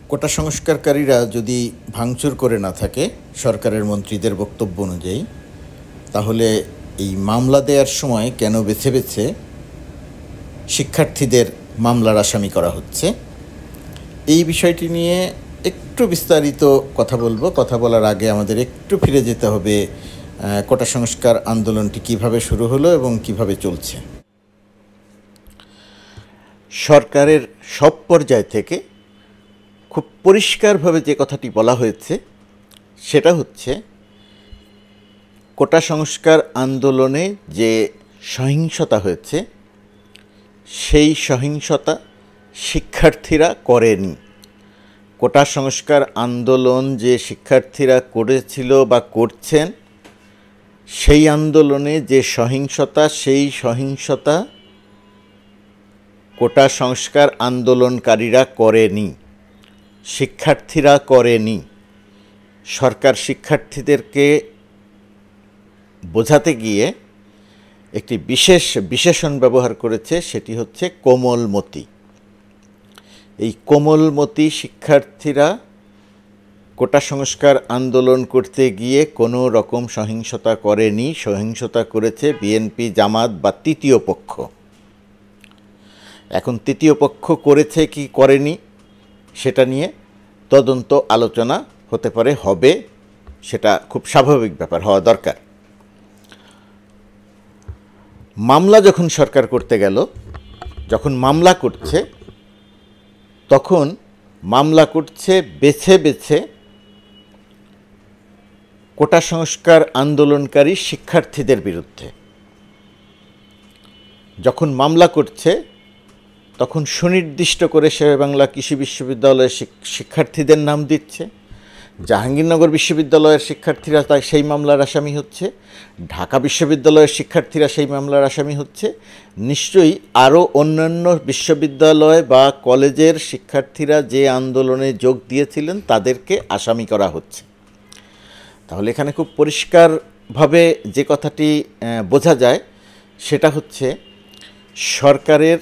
কোটা সংস্কারকারীরা যদি ভাঙচুর করে না থাকে সরকারের মন্ত্রীদের বক্তব্য অনুযায়ী, তাহলে এই মামলা দেওয়ার সময় কেন বেছে বেছে শিক্ষার্থীদের মামলার আসামি করা হচ্ছে? এই বিষয়টি নিয়ে একটু বিস্তারিত কথা বলবো। কথা বলার আগে আমাদের একটু ফিরে যেতে হবে কোটা সংস্কার আন্দোলনটি কিভাবে শুরু হলো এবং কিভাবে চলছে। সরকারের সব পর্যায় থেকে খুব পরিষ্কারভাবে যে কথাটি বলা হয়েছে সেটা হচ্ছে, কোটা সংস্কার আন্দোলনে যে সহিংসতা হয়েছে সেই সহিংসতা শিক্ষার্থীরা করেনি। কোটা সংস্কার আন্দোলন যে শিক্ষার্থীরা করেছিল বা করছেন, সেই আন্দোলনে যে সহিংসতা, সেই সহিংসতা কোটা সংস্কার আন্দোলনকারীরা করেনি, শিক্ষার্থীরা করেনি। সরকার শিক্ষার্থীদেরকে বোঝাতে গিয়ে একটি বিশেষণ ব্যবহার করেছে, সেটি হচ্ছে কোমলমতি। এই কোমলমতি শিক্ষার্থীরা কোটা সংস্কার আন্দোলন করতে গিয়ে কোনো রকম সহিংসতা করেনি। সহিংসতা করেছে বিএনপি, জামাত বা তৃতীয় পক্ষ। এখন তৃতীয় পক্ষ করেছে কি করেনি সেটা নিয়ে তদন্ত আলোচনা হতে পারে, হবে, সেটা খুব স্বাভাবিক ব্যাপার, হওয়া দরকার। মামলা যখন সরকার করতে গেল, যখন মামলা করছে, তখন মামলা করছে বেছে বেছে কোটা সংস্কার আন্দোলনকারী শিক্ষার্থীদের বিরুদ্ধে। যখন মামলা করছে তখন সুনির্দিষ্ট করে শেরেবাংলা কৃষি বিশ্ববিদ্যালয়ের শিক্ষার্থীদের নাম দিচ্ছে, জাহাঙ্গীরনগর বিশ্ববিদ্যালয়ের শিক্ষার্থীরা তাই সেই মামলার আসামি হচ্ছে, ঢাকা বিশ্ববিদ্যালয়ের শিক্ষার্থীরা সেই মামলার আসামি হচ্ছে, নিশ্চয়ই আরও অন্যান্য বিশ্ববিদ্যালয় বা কলেজের শিক্ষার্থীরা যে আন্দোলনে যোগ দিয়েছিলেন তাদেরকে আসামি করা হচ্ছে। তাহলে এখানে খুব পরিষ্কারভাবে যে কথাটি বোঝা যায় সেটা হচ্ছে, সরকারের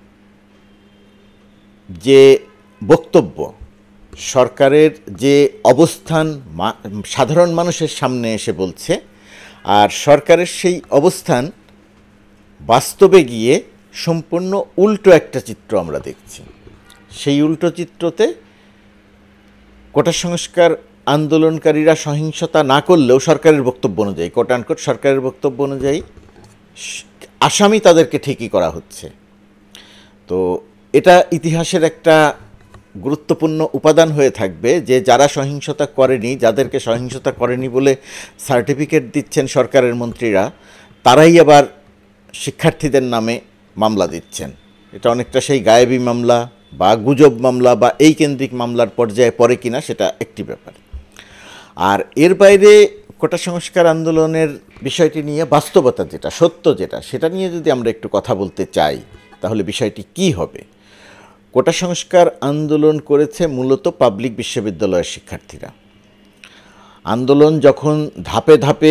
যে বক্তব্য, সরকারের যে অবস্থান সাধারণ মানুষের সামনে এসে বলছে, আর সরকারের সেই অবস্থান বাস্তবে গিয়ে সম্পূর্ণ উল্টো একটা চিত্র আমরা দেখছি। সেই উল্টো চিত্রতে কোটা সংস্কার আন্দোলনকারীরা সহিংসতা না করলেও সরকারের বক্তব্য অনুযায়ী, কোট আনকোট সরকারের বক্তব্য অনুযায়ী, আসামি তাদেরকে ঠিকই করা হচ্ছে। তো এটা ইতিহাসের একটা গুরুত্বপূর্ণ উপাদান হয়ে থাকবে যে যারা সহিংসতা করেনি, যাদেরকে সহিংসতা করেনি বলে সার্টিফিকেট দিচ্ছেন সরকারের মন্ত্রীরা, তারাই আবার শিক্ষার্থীদের নামে মামলা দিচ্ছেন। এটা অনেকটা সেই গায়েবী মামলা বা গুজব মামলা বা এই কেন্দ্রিক মামলার পর্যায়ে পড়ে কিনা সেটা একটি ব্যাপার। আর এর বাইরে কোটা সংস্কার আন্দোলনের বিষয়টি নিয়ে বাস্তবতা যেটা, সত্য যেটা, সেটা নিয়ে যদি আমরা একটু কথা বলতে চাই, তাহলে বিষয়টি কি হবে? কোটা সংস্কার আন্দোলন করেছে মূলত পাবলিক বিশ্ববিদ্যালয়ের শিক্ষার্থীরা। আন্দোলন যখন ধাপে ধাপে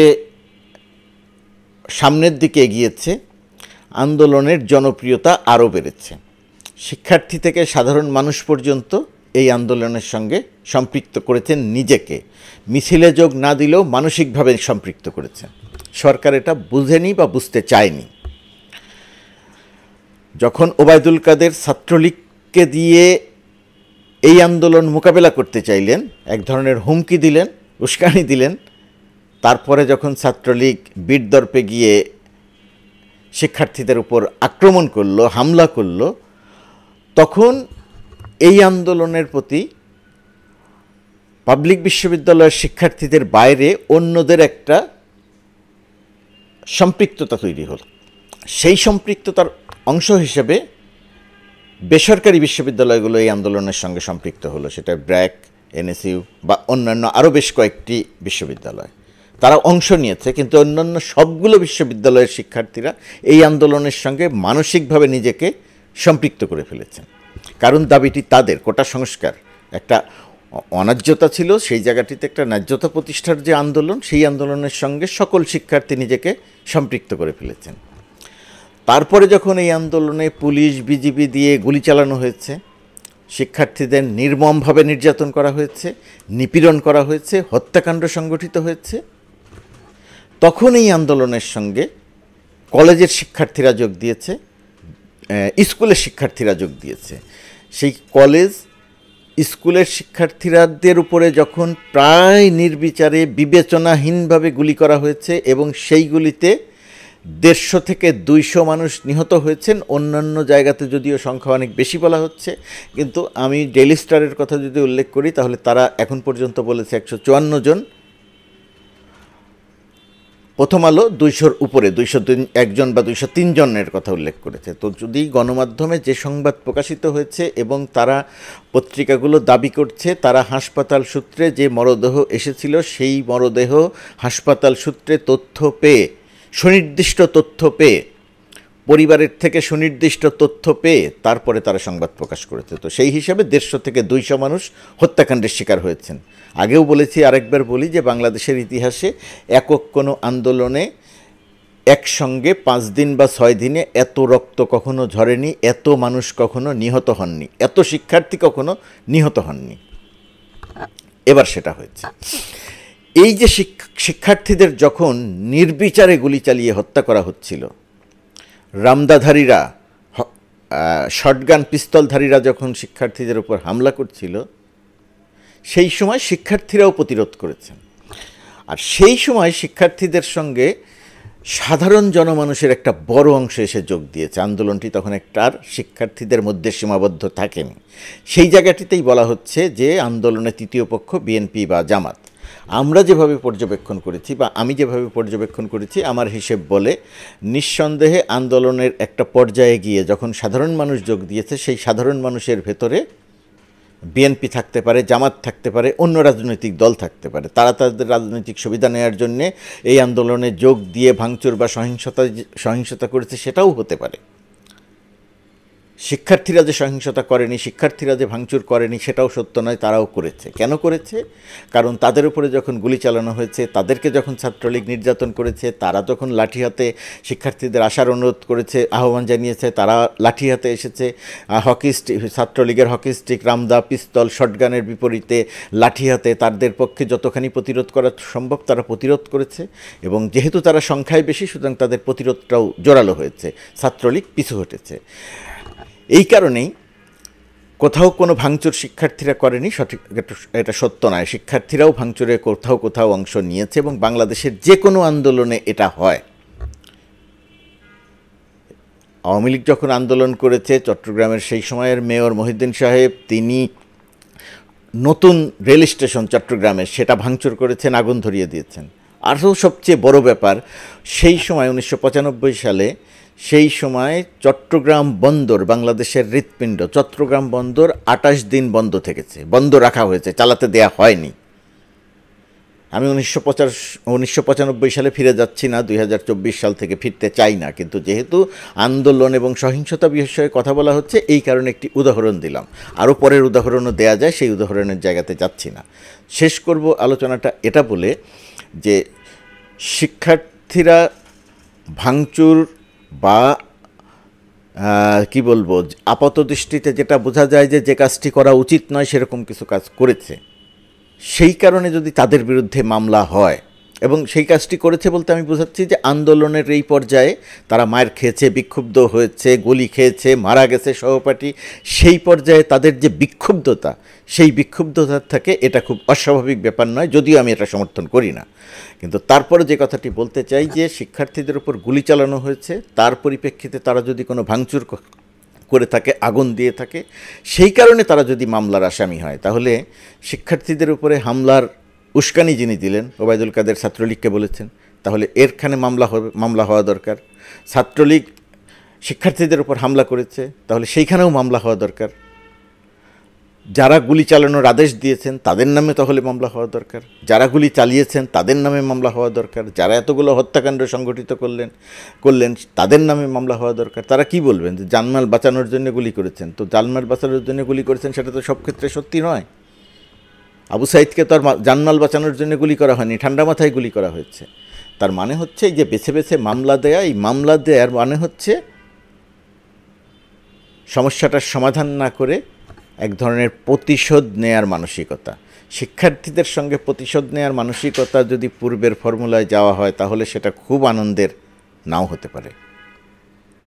সামনের দিকে এগিয়েছে, আন্দোলনের জনপ্রিয়তা আরও বেড়েছে। শিক্ষার্থী থেকে সাধারণ মানুষ পর্যন্ত এই আন্দোলনের সঙ্গে সম্পৃক্ত করেছেন নিজেকে। মিছিলে যোগ না দিলেও মানসিকভাবে সম্পৃক্ত করেছেন। সরকার এটা বুঝেনি বা বুঝতে চায়নি। যখন ওবায়দুল কাদের ছাত্রলীগকে দিয়ে এই আন্দোলন মোকাবেলা করতে চাইলেন, এক ধরনের হুমকি দিলেন, উস্কানি দিলেন, তারপরে যখন ছাত্রলীগ বীরদর্পে গিয়ে শিক্ষার্থীদের উপর আক্রমণ করলো, হামলা করলো, তখন এই আন্দোলনের প্রতি পাবলিক বিশ্ববিদ্যালয়ের শিক্ষার্থীদের বাইরে অন্যদের একটা সম্পৃক্ততা তৈরি হল। সেই সম্পৃক্ততার অংশ হিসেবে বেসরকারি বিশ্ববিদ্যালয়গুলো এই আন্দোলনের সঙ্গে সম্পৃক্ত হলো। সেটা ব্র্যাক, এনএসইউ বা অন্যান্য আরও বেশ কয়েকটি বিশ্ববিদ্যালয়, তারা অংশ নিয়েছে। কিন্তু অন্যান্য সবগুলো বিশ্ববিদ্যালয়ের শিক্ষার্থীরা এই আন্দোলনের সঙ্গে মানসিকভাবে নিজেকে সম্পৃক্ত করে ফেলেছেন। কারণ দাবিটি তাদের, কোটা সংস্কার একটা অন্যায্যতা ছিল, সেই জায়গাটিতে একটা ন্যায্যতা প্রতিষ্ঠার যে আন্দোলন, সেই আন্দোলনের সঙ্গে সকল শিক্ষার্থী নিজেকে সম্পৃক্ত করে ফেলেছেন। তারপরে যখন এই আন্দোলনে পুলিশ, বিজিবি দিয়ে গুলি চালানো হয়েছে, শিক্ষার্থীদের নির্মমভাবে নির্যাতন করা হয়েছে, নিপীড়ন করা হয়েছে, হত্যাকাণ্ড সংগঠিত হয়েছে, তখন এই আন্দোলনের সঙ্গে কলেজের শিক্ষার্থীরা যোগ দিয়েছে, স্কুলের শিক্ষার্থীরা যোগ দিয়েছে। সেই কলেজ স্কুলের শিক্ষার্থীরাদের উপরে যখন প্রায় নির্বিচারে বিবেচনাহীনভাবে গুলি করা হয়েছে এবং সেইগুলিতে 150 থেকে 200 মানুষ নিহত হয়েছেন, অন্যান্য জায়গাতে যদিও সংখ্যা অনেক বেশি বলা হচ্ছে, কিন্তু আমি ডেইলি স্টারের কথা যদি উল্লেখ করি তাহলে তারা এখন পর্যন্ত বলেছে 154 জন, প্রথম আলো 200-র উপরে, 201 জন বা 203 জনের কথা উল্লেখ করেছে। তো যদি গণমাধ্যমে যে সংবাদ প্রকাশিত হয়েছে এবং তারা পত্রিকাগুলো দাবি করছে তারা হাসপাতাল সূত্রে যে মরদেহ এসেছিল সেই মরদেহ হাসপাতাল সূত্রে তথ্য পেয়ে, সুনির্দিষ্ট তথ্য পেয়ে, পরিবারের থেকে সুনির্দিষ্ট তথ্য পেয়ে তারপরে তারা সংবাদ প্রকাশ করেছে। তো সেই হিসাবে 150 থেকে 200 মানুষ হত্যাকাণ্ডের শিকার হয়েছেন। আগেও বলেছি, আরেকবার বলি যে বাংলাদেশের ইতিহাসে একক কোনো আন্দোলনে একসঙ্গে 5 দিন বা 6 দিনে এত রক্ত কখনো ঝরেনি, এত মানুষ কখনো নিহত হননি, এত শিক্ষার্থী কখনো নিহত হননি। এবার সেটা হয়েছে। এই যে শিক্ষার্থীদের যখন নির্বিচারে গুলি চালিয়ে হত্যা করা হচ্ছিল, রামদাধারীরা, শটগান পিস্তলধারীরা যখন শিক্ষার্থীদের উপর হামলা করছিল, সেই সময় শিক্ষার্থীরাও প্রতিরোধ করেছেন। আর সেই সময় শিক্ষার্থীদের সঙ্গে সাধারণ জনমানুষের একটা বড় অংশ এসে যোগ দিয়েছে। আন্দোলনটি তখন একটা আর শিক্ষার্থীদের মধ্যে সীমাবদ্ধ থাকেনি। সেই জায়গাটিতেই বলা হচ্ছে যে আন্দোলনে তৃতীয় পক্ষ বিএনপি বা জামাত। আমরা যেভাবে পর্যবেক্ষণ করেছি বা আমি যেভাবে পর্যবেক্ষণ করেছি, আমার হিসেব বলে নিঃসন্দেহে আন্দোলনের একটা পর্যায়ে গিয়ে যখন সাধারণ মানুষ যোগ দিয়েছে, সেই সাধারণ মানুষের ভেতরে বিএনপি থাকতে পারে, জামাত থাকতে পারে, অন্য রাজনৈতিক দল থাকতে পারে। তারা তাদের রাজনৈতিক সুবিধা নেওয়ার জন্যে এই আন্দোলনে যোগ দিয়ে ভাঙচুর বা সহিংসতা করেছে, সেটাও হতে পারে। শিক্ষার্থীরা যে সহিংসতা করেনি, শিক্ষার্থীরা যে ভাঙচুর করেনি সেটাও সত্য নয়, তারাও করেছে। কেন করেছে? কারণ তাদের উপরে যখন গুলি চালানো হয়েছে, তাদেরকে যখন ছাত্রলীগ নির্যাতন করেছে, তারা যখন লাঠি হাতে শিক্ষার্থীদের আসার অনুরোধ করেছে, আহ্বান জানিয়েছে, তারা লাঠি হাতে এসেছে। ছাত্রলীগের হকি স্টিক, রামদা, পিস্তল, শটগানের বিপরীতে লাঠি হাতে তাদের পক্ষে যতখানি প্রতিরোধ করা সম্ভব তারা প্রতিরোধ করেছে। এবং যেহেতু তারা সংখ্যায় বেশি, সুতরাং তাদের প্রতিরোধটাও জোরালো হয়েছে, ছাত্রলীগ পিছু হটেছে। এই কারণেই কোথাও কোনো ভাঙচুর শিক্ষার্থীরা করেনি, সঠিক এটা সত্য নয়। শিক্ষার্থীরাও ভাঙচুরে কোথাও কোথাও অংশ নিয়েছে এবং বাংলাদেশের যে কোনো আন্দোলনে এটা হয়। আওয়ামী লীগ যখন আন্দোলন করেছে, চট্টগ্রামের সেই সময়ের মেয়র মহিউদ্দিন সাহেব, তিনি নতুন রেল স্টেশন চট্টগ্রামের সেটা ভাঙচুর করেছেন, আগুন ধরিয়ে দিয়েছেন। আরও সবচেয়ে বড় ব্যাপার, সেই সময় 1995 সালে সেই সময় চট্টগ্রাম বন্দর, বাংলাদেশের হৃৎপিণ্ড চট্টগ্রাম বন্দর 28 দিন বন্ধ থেকেছে, বন্ধ রাখা হয়েছে, চালাতে দেয়া হয়নি। আমি 1995 সালে ফিরে যাচ্ছি না, 2024 সাল থেকে ফিরতে চাই না, কিন্তু যেহেতু আন্দোলন এবং সহিংসতা বিষয়ে কথা বলা হচ্ছে, এই কারণে একটি উদাহরণ দিলাম। আরও পরের উদাহরণও দেয়া যায়, সেই উদাহরণের জায়গাতে যাচ্ছি না। শেষ করব আলোচনাটা এটা বলে যে শিক্ষার্থীরা ভাঙচুর বা কি বলবো, আপাত দৃষ্টিতে যেটা বোঝা যায় যে কাজটি করা উচিত নয় সেরকম কিছু কাজ করেছে, সেই কারণে যদি তাদের বিরুদ্ধে মামলা হয়, এবং সেই কাজটি করেছে বলতে আমি বোঝাচ্ছি যে আন্দোলনের এই পর্যায়ে তারা মার খেয়েছে, বিক্ষুব্ধ হয়েছে, গুলি খেয়েছে, মারা গেছে সহপাঠী, সেই পর্যায়ে তাদের যে বিক্ষুব্ধতা, সেই বিক্ষুব্ধতার থেকে এটা খুব অস্বাভাবিক ব্যাপার নয়, যদিও আমি এটা সমর্থন করি না। কিন্তু তারপরে যে কথাটি বলতে চাই যে শিক্ষার্থীদের উপর গুলি চালানো হয়েছে, তার পরিপ্রেক্ষিতে তারা যদি কোনো ভাঙচুর করে থাকে, আগুন দিয়ে থাকে, সেই কারণে তারা যদি মামলার আসামি হয়, তাহলে শিক্ষার্থীদের উপরে হামলার উস্কানি যিনি দিলেন, ওবায়দুল কাদের ছাত্রলীগকে বলেছেন, তাহলে এরখানে মামলা হওয়া দরকার। ছাত্রলীগ শিক্ষার্থীদের উপর হামলা করেছে, তাহলে সেইখানেও মামলা হওয়া দরকার। যারা গুলি চালানোর আদেশ দিয়েছেন তাদের নামে তাহলে মামলা হওয়া দরকার, যারা গুলি চালিয়েছেন তাদের নামে মামলা হওয়া দরকার, যারা এতগুলো হত্যাকাণ্ড সংগঠিত করলেন তাদের নামে মামলা হওয়া দরকার। তারা কি বলবেন যে জানমাল বাঁচানোর জন্য গুলি করেছেন? তো জানমাল বাঁচানোর জন্য গুলি করেছেন সেটা তো সব ক্ষেত্রে সত্যি নয়। আবু সাইদকে তো আর জানমাল বাঁচানোর জন্য গুলি করা হয়নি, ঠান্ডা মাথায় গুলি করা হয়েছে। তার মানে হচ্ছে এই যে বেছে বেছে মামলা দেয়া, এই মামলা দেওয়ার মানে হচ্ছে সমস্যাটার সমাধান না করে এক ধরনের প্রতিশোধ নেয়ার মানসিকতা। শিক্ষার্থীদের সঙ্গে প্রতিশোধ নেয়ার মানসিকতা যদি পূর্বের ফর্মুলায় যাওয়া হয় তাহলে সেটা খুব আনন্দের নাও হতে পারে।